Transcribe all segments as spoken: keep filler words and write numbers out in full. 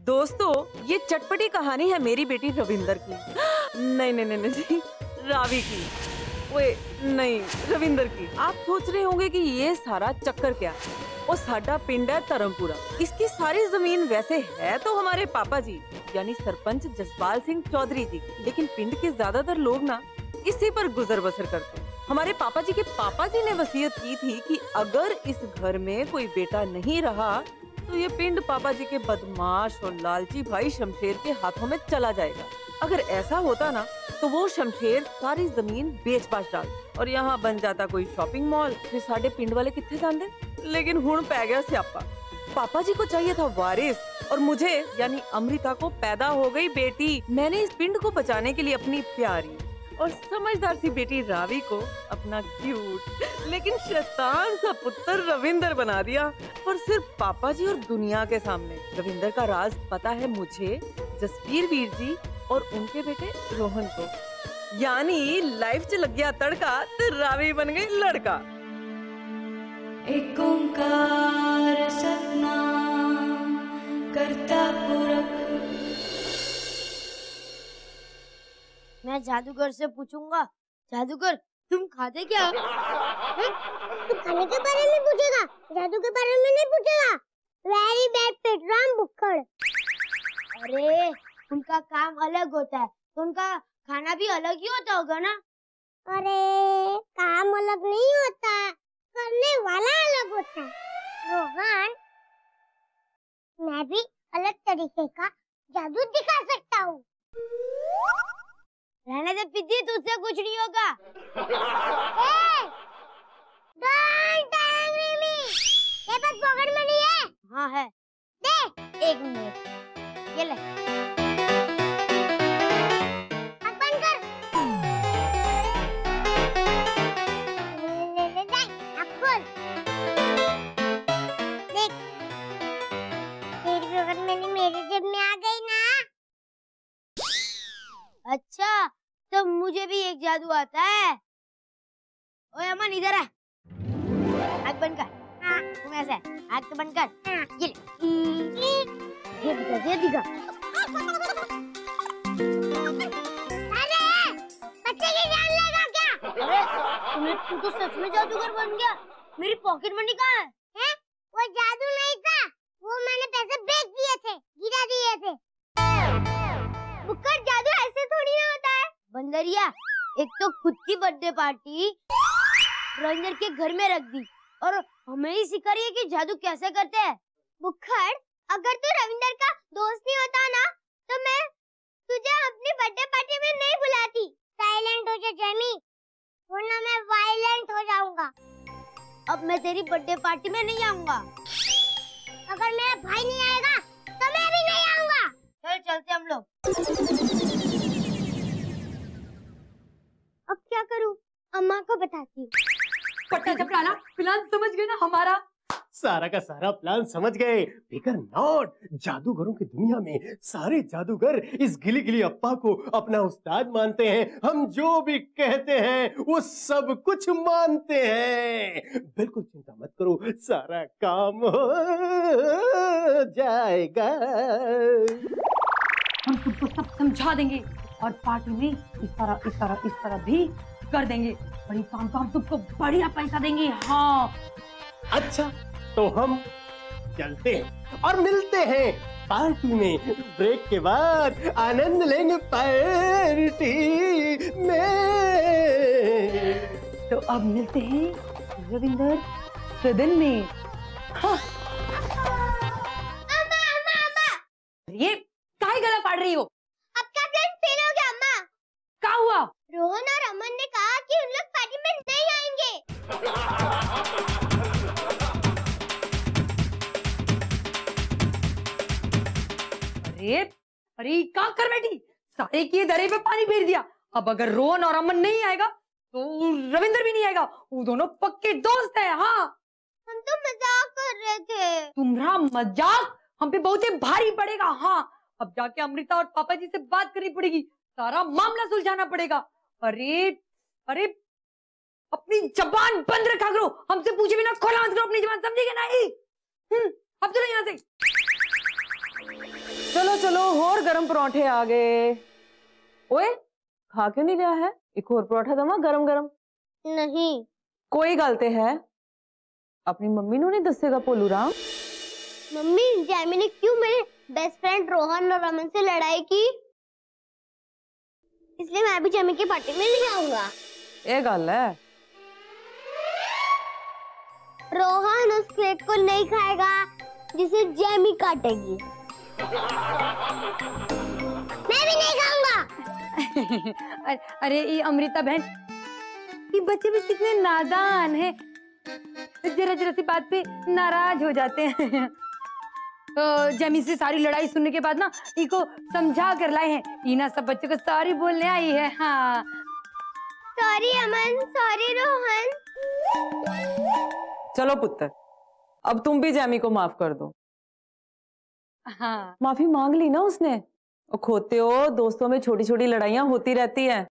दोस्तों, ये चटपटी कहानी है मेरी बेटी रविंदर की। नहीं नहीं नहीं नहीं, रावी की। ओए नहीं, रविंदर की। आप सोच रहे होंगे कि ये सारा चक्कर क्या है? वो साडा पिंड है धर्मपुरा। इसकी सारी जमीन वैसे है तो हमारे पापा जी यानी सरपंच जसपाल सिंह चौधरी जी, लेकिन पिंड के ज्यादातर लोग ना इसी पर गुजर बसर करते हैं। हमारे पापा जी के पापा जी ने वसीयत की थी कि अगर इस घर में कोई बेटा नहीं रहा तो ये पिंड पापा जी के बदमाश और लालची भाई शमशेर के हाथों में चला जाएगा। अगर ऐसा होता ना तो वो शमशेर सारी जमीन बेच बाच डाल और यहाँ बन जाता कोई शॉपिंग मॉल। फिर साडे पिंड वाले कितने जानते, लेकिन हुण पै गया स्यापा। पापा जी को चाहिए था वारिस और मुझे यानी अमृता को पैदा हो गई बेटी। मैंने इस पिंड को बचाने के लिए अपनी प्यारी और समझदार सी बेटी रावी को अपना क्यूट लेकिन शैतान सा पुत्र रविंदर बना दिया। और सिर्फ पापा जी और दुनिया के सामने रविंदर का राज पता है मुझे, जसवीर वीर जी और उनके बेटे रोहन को। यानी लाइफ च लग गया तड़का तो रावी बन गई लड़का। एक ओंकार सतनाम करता पुरख। मैं जादूगर से पूछूंगा, जादूगर तुम खाते क्या? है? तू खाने के बारे में पूछेगा, जादू के बारे में नहीं पूछेगा। वेरी बैड पेटराम बुक्कड़। अरे उनका काम अलग होता है तो उनका खाना भी अलग ही होता होगा ना? अरे काम अलग नहीं होता, करने वाला अलग होता है। रोहन, मैं भी अलग तरीके का जादू दिखा सकता हूँ। रहने दे पिद्दी, तुझसे कुछ नहीं होगा। ए, don't angry me। ये बस पॉकेट मनी है। हाँ है। दे। एक मिनट, ये ले। आँख बंद कर। ले ले ले, आँख खोल। देख, तेरी पॉकेट मनी मेरी जेब में आ गई ना। अच्छा तो मुझे भी एक जादू आता है। ओए अमन इधर आ, आँख बंद कर। हाँ। तुम ऐसे आँख तो बंद कर। हाँ। ये ले, ये दिखा, ये दिखा। अरे बच्चे की जान लेगा क्या? अरे तुम्हें, तू तो सच में जादूगर बन गया। मेरी पॉकेट मनी कहाँ है? हैं? वो जादू नहीं था, वो मैंने पैसे बेच दिए थे, गिरा दिए थे। बुक्कड़, जादू ऐसे थोड़ी ना होता है। बंदरिया, एक तो खुद की बर्थडे पार्टी रविंदर के घर में रख दी और हमें ही सिखा रही है कि जादू कैसे करते हैं। बुक्कड़, अगर तू रविंदर का दोस्त नहीं होता ना तो मैं तुझे अपनी बर्थडे पार्टी में नहीं बुलाती। साइलेंट हो जा जेमी, वरना मैं वायलेंट हो जाऊंगा। अब मैं तेरी बर्थडे पार्टी में नहीं आऊंगा। अगर मेरा भाई नहीं आएगा तो मैं भी नहीं आऊंगा। चल चलते हम लोग। अब क्या करूं? अम्मा को बताती हूँ। पट्टा चपलाना प्लान समझ गए ना हमारा? सारा का सारा प्लान समझ गए। फिकर नॉट, जादूगरों की दुनिया में सारे जादूगर इस गिली गिली अप्पा को अपना उस्ताद मानते हैं। हम जो भी कहते हैं वो सब कुछ मानते हैं। बिल्कुल चिंता मत करो, सारा काम हो जाएगा। हम तुमको सब समझा देंगे और पार्टी में इस तरह इस तरह इस तरह भी कर देंगे। बड़ी काम तो हम तुमको बढ़िया पैसा देंगे। हाँ अच्छा तो हम चलते हैं और मिलते हैं पार्टी में। ब्रेक के बाद आनंद लेंगे पार्टी में। तो अब मिलते हैं रविंदर सदन में। हाँ। अम्मा, अम्मा, अम्मा। ये काहे गला फाड़ रही हो? आपका प्लान फेल हो गया अम्मा। क्या हुआ? रोहन और अमन ने कहा कि उन लोग पार्टी में नहीं आएंगे। अरे अरे क्या कर बैठी? सारे की दरे पे पानी फेर दिया। अब अगर रोहन और अमन नहीं आएगा तो रविंदर भी नहीं आएगा। वो दोनों पक्के दोस्त हैं। हाँ हम तो मजाक कर रहे थे। तुम्हारा मजाक हम पे बहुत ही भारी पड़ेगा। हाँ अब जाके अमृता और पापा जी से बात करनी पड़ेगी, सारा मामला सुलझाना पड़ेगा। अरे अरे अपनी जबान बंद रखा करो, हमसे पूछे बिना खोला मत करो अपनी जबान, समझेगा नहीं? हम्म अब चलो यहाँ से। चलो चलो और गरम परोठे आ गए। ओए खा क्यों नहीं रहा है? एक और परोठा दमा गरम गरम। नहीं। कोई गलते है अपनी मम्मी नु नहीं दसेगा पोलू राम। मम्मी जैमी ने क्यों मेरे बेस्ट फ्रेंड रोहन और रमन से लड़ाई की, इसलिए मैं भी जैमी की पार्टी में नहीं आऊंगा। ये गल है। रोहन उस केक को नहीं खाएगा जिसे जैमी काटेगी। मैं भी नहीं खाऊंगा। अरे ये अमृता बहन, ये बच्चे भी कितने नादान हैं, जरा जरा सी बात पे नाराज हो जाते हैं। तो जमी से सारी लड़ाई सुनने के बाद ना इको समझा कर लाए हैं। इना सब बच्चों को सॉरी बोलने आई है। हाँ सॉरी अमन, सॉरी रोहन। चलो पुत्र, अब तुम भी जैमी को माफ कर दो। हाँ माफी मांग ली ना उसने। और खोते हो दोस्तों में छोटी छोटी लड़ाइयां होती रहती हैं,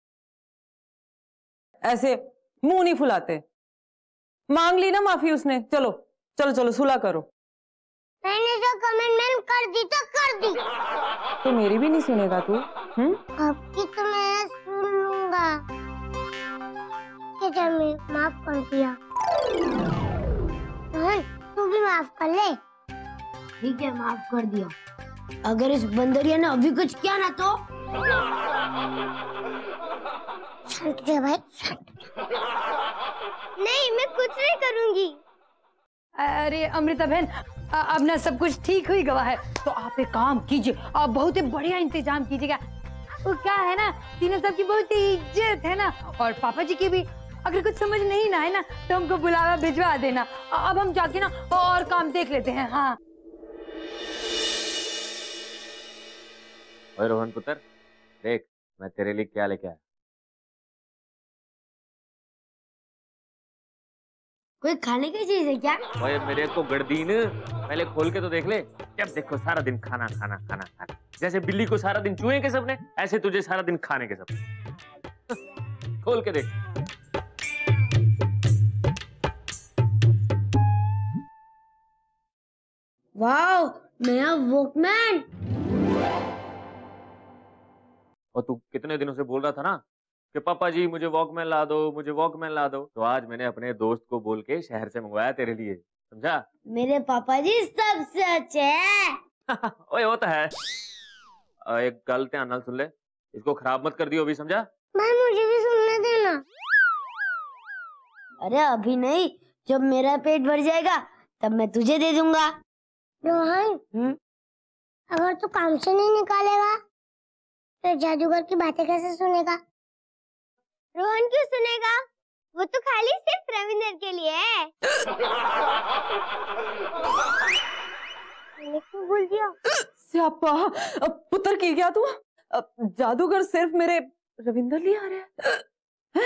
ऐसे मुंह नहीं फुलाते। मांग ली ना माफी उसने। चलो चलो चलो सुलह करो। मैंने जो कमिटमेंट कर दी तो कर दी। तो मेरी भी नहीं सुनेगा तू? हम्म? आपकी तो मैं सुन लूंगा। कि जमी माफ कर दिया। रोहन तू भी माफ कर ले। ठीक है, माफ कर दिया। अगर इस बंदरिया ने अभी कुछ किया ना तो शांत रह भाई, शांत। नहीं मैं कुछ नहीं करूंगी। अरे अमृता बहन, अब ना सब कुछ ठीक हुई गवा है, तो आप एक काम कीजिए, आप बहुत ही बढ़िया इंतजाम कीजिएगा। वो क्या है ना, तीनों सबकी बहुत ही इज्जत है ना, और पापा जी की भी। अगर कुछ समझ नहीं ना है ना तो हमको बुलावा भिजवा देना। अब हम जाके ना और काम देख लेते हैं। हाँ ओए रोहन पुत्र, देख मैं तेरे लिए क्या लेके आया। कोई खाने की चीज है क्या? ओए मेरे को गड़दीन, पहले खोल के तो देख ले। जब देखो सारा दिन खाना खाना खाना खाना। जैसे बिल्ली को सारा दिन चूहे के सपने, ऐसे तुझे सारा दिन खाने के सपने। खोल के देख। वाओ, नया वॉकमैन। और तू कितने दिनों से बोल रहा था ना कि पापा जी मुझे वॉकमैन ला दो, मुझे वॉकमैन ला दो, तो आज मैंने अपने दोस्त को बोल के शहर से मंगवाया तेरे लिए, समझा? मेरे पापा जी सबसे अच्छे हैं। ओए वो तो है। अ, एक गल ध्यान नाल सुन ले, इसको खराब मत कर दियो अभी, समझा? मैं मुझे भी सुनने देना। अरे अभी नहीं, जब मेरा पेट भर जाएगा तब मैं तुझे दे दूंगा। रोहन हम्म? अगर तू काम से नहीं निकालेगा तो जादूगर की बातें कैसे सुनेगा? रोहन क्यों सुनेगा? वो तो खाली सिर्फ रविंदर के लिए है। मैंने क्यों भूल दिया? स्यापा, अब पुत्र की क्या तू? अब जादूगर सिर्फ मेरे रविंदर लिए आ रहे हैं?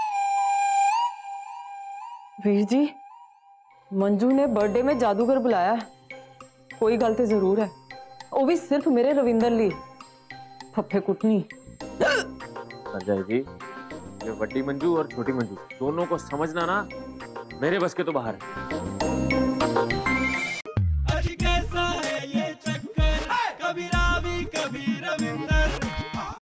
वीर जी, मंजू ने बर्थडे में जादूगर बुलाया है। कोई गलती जरूर है, वो भी सिर्फ मेरे रविंदर लिए। फफे कुटनी। संजय जी, ये बड़ी मंजू और छोटी मंजू दोनों को समझना ना मेरे बस के तो बाहर है।